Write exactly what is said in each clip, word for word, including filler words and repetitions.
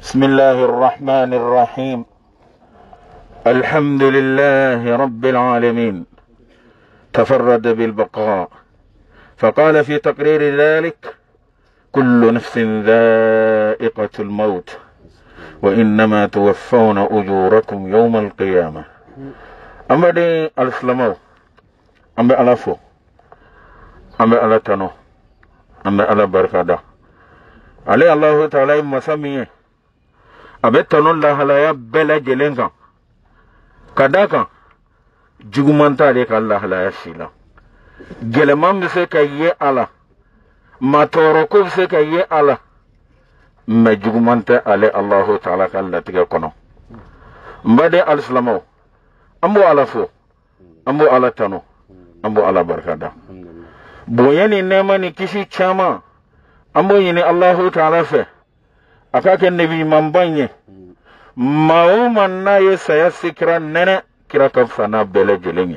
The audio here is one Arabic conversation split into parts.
بسم الله الرحمن الرحيم. الحمد لله رب العالمين تفرد بالبقاء، فقال في تقرير ذلك: كل نفس ذائقة الموت وإنما توفون أجوركم يوم القيامة. أما دي الإسلامو أما ألافو أما ألاتانو أما ألا بركادا علي الله تعالى مسامي أبتانو الله لا بلا جلنكا كداكا جغمانتا لك الله لا يشيلا جلمان بسيكا يه الله ما توركو بسيكا يه الله ما جغمانتا علي الله تعالى كالله تيكا كنو مبادي الإسلامو أمو ألافو أمو ألاتانو أمو ألا بركادا بويني نيماني كيشي چاما أمو يني الله تعالى فيه akake nabi mambanye mauma na yesaya sikra nene kira kafsana bele jelengi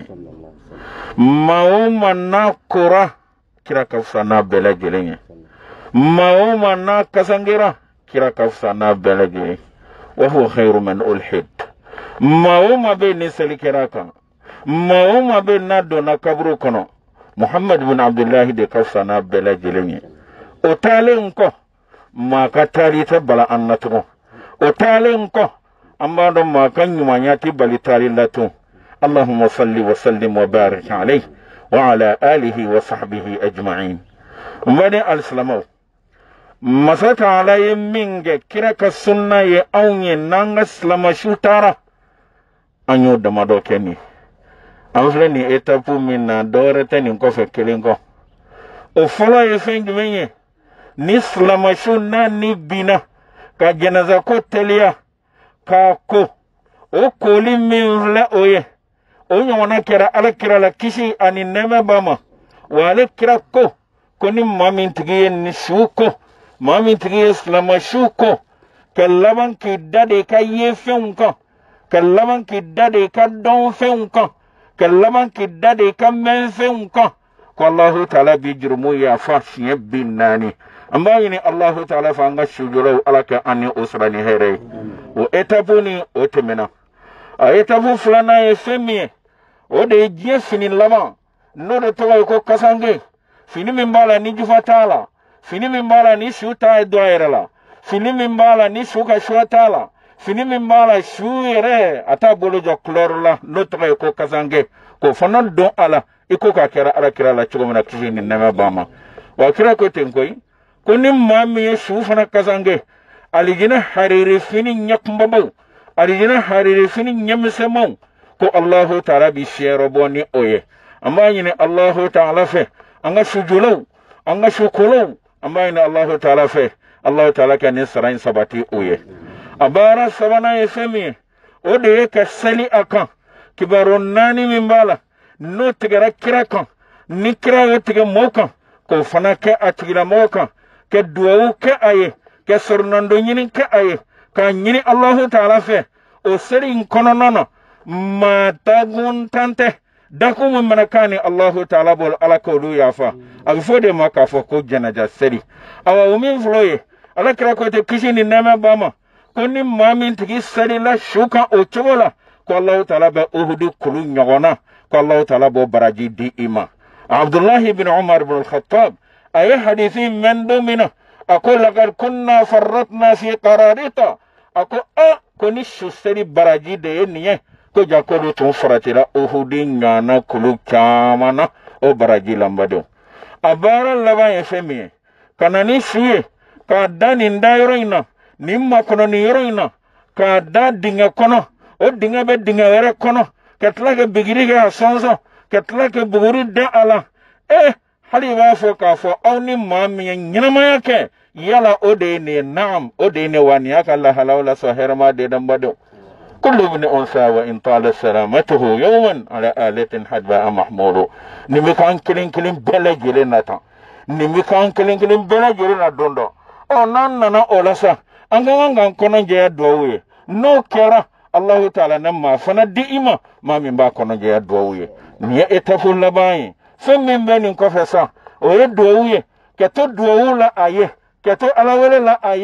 mauma na kura kira kafsana bele jelengi mauma na kasangira kira kafsana bele jelengi wa huwa khairu man ulhid mauma be nisali kiraka mauma be nado na kabru kono Muhammad bin Abdullah de kafsana bele jelengi otale nko ma ka tari ta bala annatu o talen ko amma don ma kan yumanya ti bali tari latu. Allahumma salli wa sallim wa barik alayhi wa ala alihi wa sahbihi ajma'in. Mbade al-islamu masata alayhi minge kira ka sunna ye awnye nanga islama shutara anyo da madoke ni amfle ni etapu minna dore tani ko fe kelingo o fola ye fengi menye ni slamashu na ni bina ka janaza ko telia ka ko o koli minla oye o nyona kira ala kira la kishi ani nema bama wale kira ko koni mamin tigiye ni shuko mamin tigiye slamashu ko kallaban ki dade ka yefen ko kallaban ki dade ka don fen ko kallaban ki dade ka men fen ko ko Allah ta'ala bi jurmu ya fashi binani amma yini Allah ta'ala fa nga shujuro alaka ani usrani here o etapuni o temena a etapu fulana e femi o de je fini lama no de tawa ko kasange fini mimbala ni jufatala fini mimbala ni shuta doirala fini mimbala ni shuka shwatala fini mimbala shuire ata bolo jo klorla no tawa ko kasange ko fanan do ala iko ka kera ala kira la chugomna kifini nema bama wa kira ko tenkoy kuni mami ye shufana kazange alijina hariri fini nyakmbabo alijina hariri fini nyamsemo ko Allahu ta'ala bi shero boni oye amma yini Allahu ta'ala fe anga shujulo anga shukulo amma yini Allahu ta'ala fe Allahu ta'ala kan sarain sabati oye abara sabana yefemi ode ka sali akan kibaron nani mimbala no tigara kirakan ni kira tiga mokan ko fana ke atigila mokan ke duwawu ke aye ke sornando nyini ke aye ka nyini Allahu ta'ala fe o seri kono nono ma tagun tante dako mo manakani Allahu ta'ala bol ala ko du yafa agfode maka fo ko janaja seri awa umi floye ala kira ko te kishini nema bama koni mamin tigi seri la shuka o chobola ko Allahu ta'ala ba uhudu kulu nyogona ko Allahu ta'ala bo baraji di ima. Abdullah ibn Umar ibn al-Khattab أي حديث من دومنا أقول لقد كنا فرطنا في قراريطة أقول أه كنش سري براجي دي نيه كجا كلو تنفرتي لا أهدين نانا كلو كامانا أو براجي لمبادو أبارا لبا يفهمي كانني سوية كادا نندا يروينا نما كنو نيروينا كادا دينغا كنو أو دينغا بي دينغا ويرا كنو كتلاك بغيري سانسو كتلاك بغيري دا ألا إيه hali wafo kafo au ni mami nyinama yake yala ode ne naam ode ne wani aka Allah halawla sahirma de dan bado kullu ibn unsa wa in tala salamatuhu yawman ala alatin hadba mahmuru nimi kan kilin kilin bela jele nata nimi kan kilin kilin bela jele na dondo o nan nana olasa anga ngan kono je dowe no kera Allah ta'ala namma fana diima mami ba kono je dowe ni etafu labai femme mbeni nkofesa oye duwe keto duwe la aye keto alawele la aye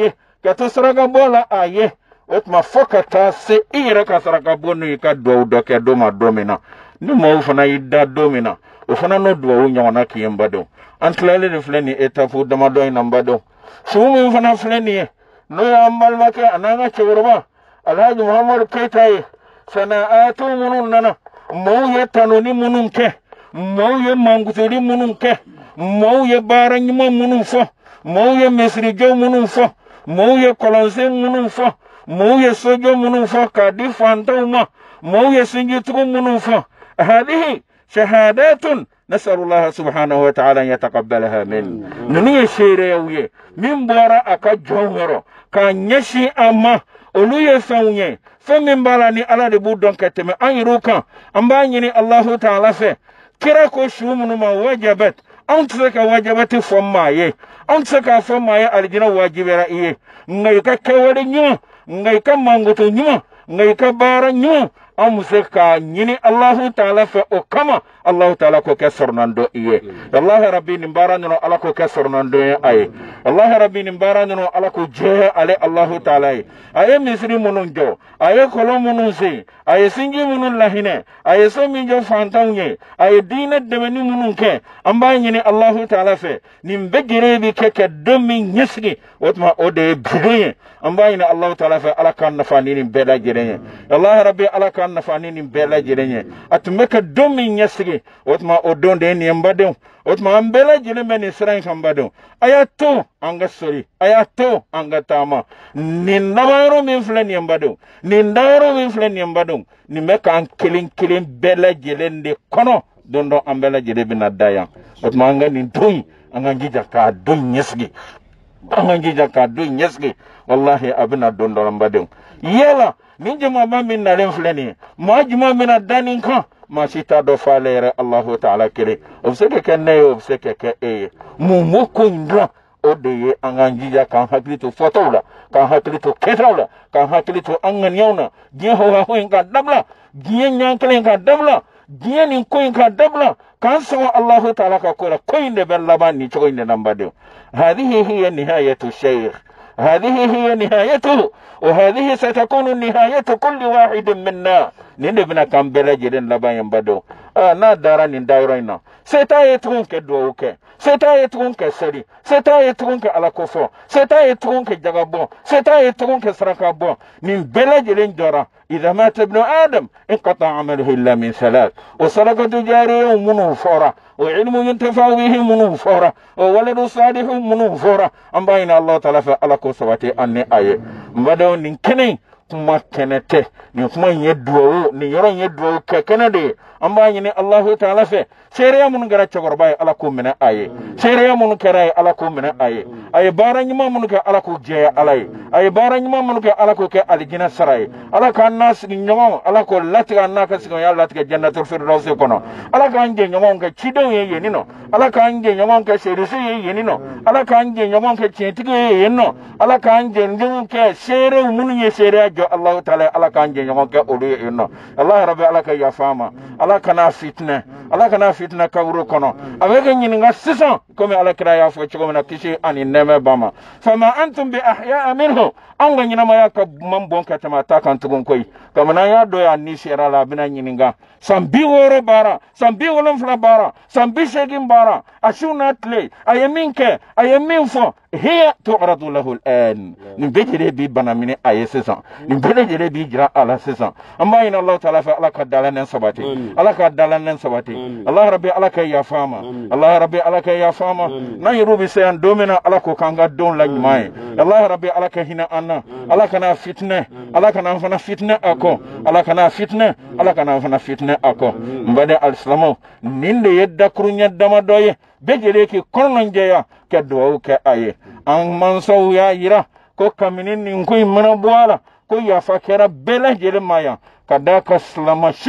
kata saraka bola aye otma fokata se ira ka saraka bonu ka do do ke do ma domina ni mo fana yidda domina o fana no do wo nyawana ki yembado antlale de fleni etafu dama do ina mbado sumu fana fleni no ya ambal make ananga chegorba alhaji muhammad kaitaye sana'atu munun nana mo ye tanoni munun ke mo ye manguturi munun ke mo ye baranyima munun fo mo ye mesri jo munun fo mo ye kolonse munun fo mo ye sojo munun fo kadi fantuma mo ye sinjitu munun fo هذه شهادات نسأل الله سبحانه وتعالى أن يتقبلها من نني شيريوي من بورا أكا جوهرو كان يشي أما أولوية فوني فمن بالاني على ربودون كتمي أن يروكا أمبانيني الله تعالى في كراكو شومن ما وجبت أنت سكا وجبت فمايه أنت سكا فمايه الجنة واجبرا إيه نغيكا كوالي نيو نغيكا مانغوتو نيو نغيكا بارا نيو أمسكا نيني الله تعالى فأكما الله تعالى كو كسر نندو إيه الله ربي نمبارا ننو على كو كسر نندو إيه الله ربي نمبارا ننو على كو جه علي الله تعالى أي مصري منون جو أي كلو منون سي أي سنجي منون لهنة أي سمي جو فانتاوني أي دين الدمني منون كي أمبا نيني الله تعالى في نمبجري بي كي دمي نسكي وطما أودي بغي أمبا نيني الله تعالى في على كان نفاني نبلا جرين الله ربي على كان nafani ni bela jirenya atumeka domi nyasigi otma odonde ni mbado otma ambela jireme ni sran kambado ayato anga sori ayato anga tama ni ndawaro mi fleni mbado ni ndawaro mi fleni mbado ni meka an kilin kilin bela jirende kono dondo ambela jirebe na daya otma anga ni toy anga ngija ka dum nyasigi anga ngija ka dum nyasigi wallahi abina dondo mbado yela ninja mama min na len fleni ma juma min adani kan ma sita do falere Allah ta'ala kire obseke kenne obseke ke e mu moko ndra ode anganjija kan haklito fotola kan haklito ketrawla kan haklito angan yawna je ho ho en dabla je nyanklen ka dabla je ni ko en ka dabla kan so Allah ta'ala ka ko ko inde bella bani to inde nambade هذه هي نهاية الشيخ هذه هي نهايته وهذه ستكون نهاية كل واحد منا نبنا كم بلجرين لباين بدو آه نا داران دايرين ستايتون كدووك ستايتون كسري ستايتون كعلى كفو ستايتون كجغبو ستايتون كسركابو من بلجرين جرا إذا مات ابن آدم انقطع عمله إلا من ثلاث وصدقة جارية منه فورا وعلم ينتفع به منه فورا وولد صالح منه فورا أم بين الله تعالى فعلى كسواتي أني آية مبادو نكني kuma kenete ni kuma yedwo ni yoro yedwo ke kenede amba ni Allah ta'ala fe sere mun gara chogorba ala ko mena aye sere mun kera ala ko mena aye ay baran ma mun ka ala ko je alay ay baran ma mun ka ala ko ke aljina saray ala ka nas ni nyoma ala ko latika naka sigo ya latika jannatul firdaus kono ala ka anje nyoma ka chido ye ye nino ala ka anje nyoma ka sere se ye ye nino ala ka anje nyoma ka chetike ye no ala ka anje njum ke sere mun ye sere Allah ta'ala ala kanje nyongo ke olu ino Allah rabbi ala ka yafama ala kana fitna ala kana fitna kawru kono awege nyininga sison comme ala kira ya fo chiko na kishi ani neme bama fama antum bi ahya minhu anga nyina ma yaka mambon ka tamata kan tugun koy kama na ya do ya ni shera la bina nyininga sambi woro bara sambi wolon fla bara sambi shegin bara ashuna tle ayaminke ayaminfo hiya tu'radu lahu al'an nibejere bi banamini ayesesa nibejere bi jira ala sesa amma ina Allah ta'ala fa ala kadalana sabati ala kadalana sabati Allah rabbi ala ka ya fama Allah rabbi ala ka ya fama na yurubi sayan domina ala ko kanga don la mai Allah rabbi ala ka hina anna ala kana fitna ala kana fana fitna ako ala kana fitna ala kana fana fitna ako mbade al-islamu ninde yedda kurunya dama doye bejere ki konon jeya ke do ke aye an mansaw ya yira ko kaminin nin ko mana buala ko ya fakera bela jere maya kada ka slamashu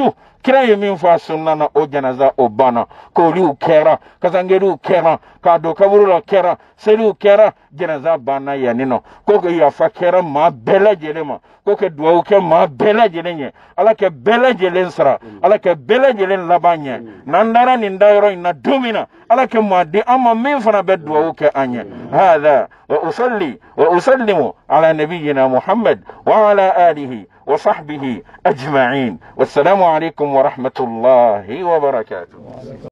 kira ye min fa sunna na o janaza o bana ko liu kera kasangeru kera ka do kaburu la kera selu kera janaza bana yanino ko ko ya fa kera ma bela jelema ko ke duwa ke ma bela jelenye ala ke bela jelen sara ala ke bela jelen labanye nandara ni ndayro ina dumina ala ke ma di amma min fana be duwa ke anye hada wa usalli wa usallimu ala nabiyyina muhammad wa ala alihi وصحبه أجمعين والسلام عليكم ورحمة الله وبركاته.